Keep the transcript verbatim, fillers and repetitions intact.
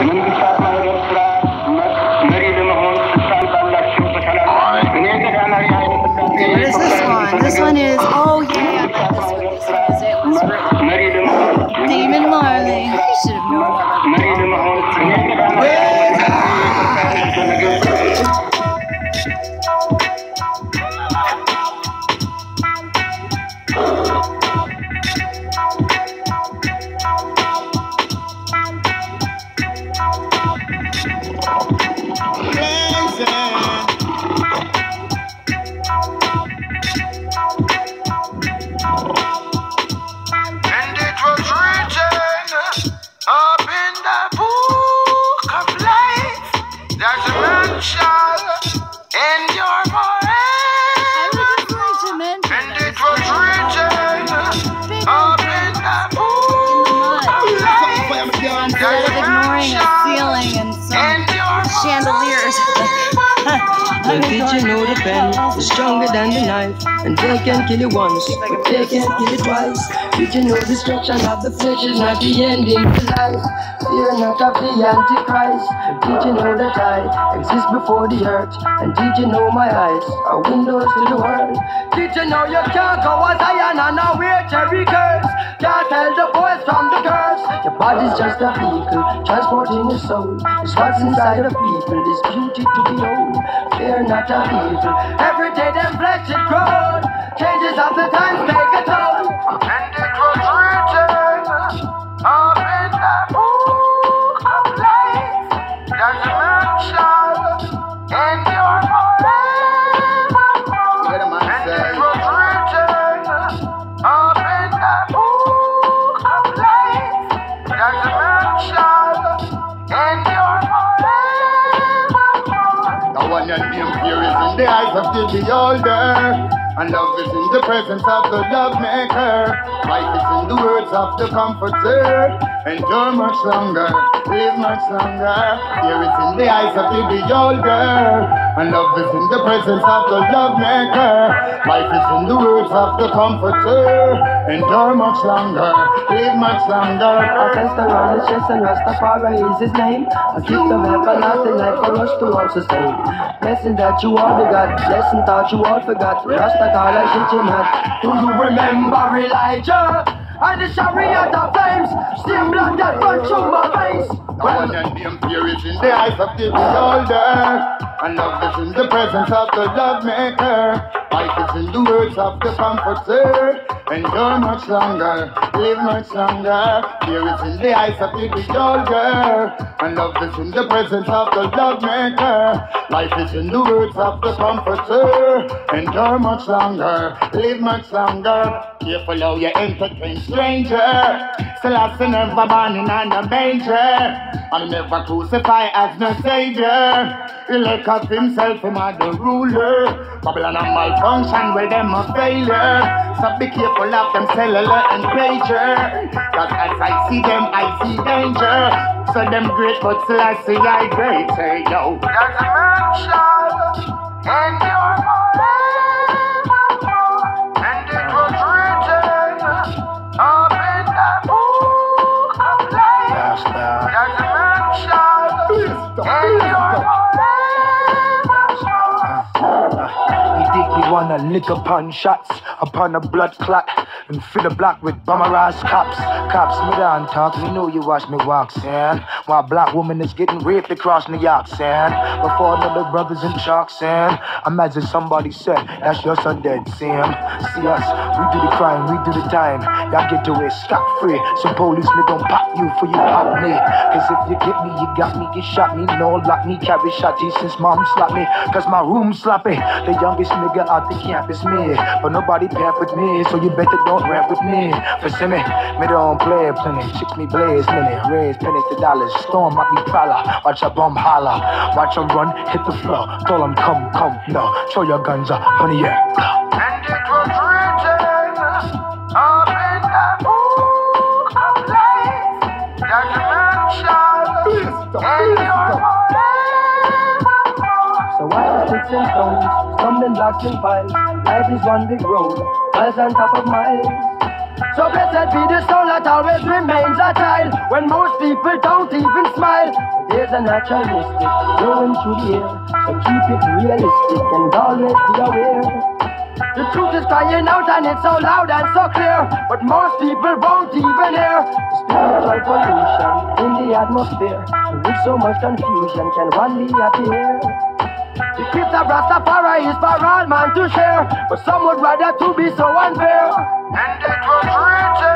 What is this one? This one is, oh yeah, I bet this one, this one is it. Was really Damien Marley. You should have known chandeliers. Well, did you know the pen is stronger than the knife? And they can kill you once, but they can't kill you twice. Did you know destruction of the flesh is not the ending to life? Fear not of the Antichrist. Did you know that I exist before the earth? And did you know my eyes are windows to the world? Did you know you can't go as Zion and now wear cherry curse? Can't tell the boys from the girls. Your body's just a vehicle, transporting your soul. It's what's inside of people, this beauty to behold. Fear not of evil, every day them flesh it grows. Changes of the times take a toll. And it was written up in the book of life that man shall endure forevermore. And it was written up in the book of life that man shall endure forevermore. The one and the fear is in the eyes of the beholder, and love is in the presence of the love maker. Life is in the words of the comforter. Endure much longer, live much longer. Fear is in the eyes of the beholder, and love is in the presence of the love maker. Life is in the words of the comforter. Endure much longer, live much longer. Our testimony is just and Rastafari is his name. A gift of everlasting life for us to all sustain. Blessing that you all begot, blessing thought you all forgot. Rasta call I shit you not. Do you remember Elijah? And the chariot of flames, steam blood that run through my face. The one and the fear is in the eyes of the beholder, and love is in the presence of the love maker. Life is in the words of the comforter. Endure much longer, live much longer. Fear is in the eyes of the beholder, and love is in the presence of the love maker. Life is in the words of the comforter. Endure much longer, live much longer. Careful how you entertain stranger. Celeste never born in a manger, and never crucify as no savior. He look up himself him as the ruler. Babylon a malfunction, well them a failure. So be careful of them cellular and pager, cause as I see them I see danger. So them great but Celeste I great. Say yo, that man shall endure forevermore. And it was written up in the book of life that man shall endure forevermore. He think he wanna lick upon shots upon a blood clot and fill the block with bummerized cops. Cops, me down talk, me know you watch me walk, son. While black woman is getting raped across New York, son. Before another brother's in chalk, son. Imagine somebody said, that's your son dead, Sam. See us, we do the crime, we do the time. Y'all get away scot-free. Some police me don't pop you for you pop me. Cause if you get me, you got me, you shot me. No lock me, carry shotty since mom slapped me. Cause my room's sloppy. The youngest nigga out the camp is me. But nobody pampered me, so you better don't rap with me. For see me, me don't play plenty. Chicks me blaze many, raise pennies to dollars. Storm might be prowler, watch a bum holler. Watch them run, hit the floor. Told them come, come, no. Throw your guns up, honey, yeah. And it was written up in the book of life that man shall endure forevermore. So why are sticks and stones, stumbling blocks and piles? Life is one big road, miles on top of miles. So blessed be the soul that always remains a child when most people don't even smile. There's a naturalistic flowing through the air, so keep it realistic and always be aware. The truth is crying out and it's so loud and so clear, but most people won't even hear. Spiritual pollution in the atmosphere, with so much confusion can one be appear. The gift of Rastafari is for all man to share, but some would rather to be so unfair. And it was written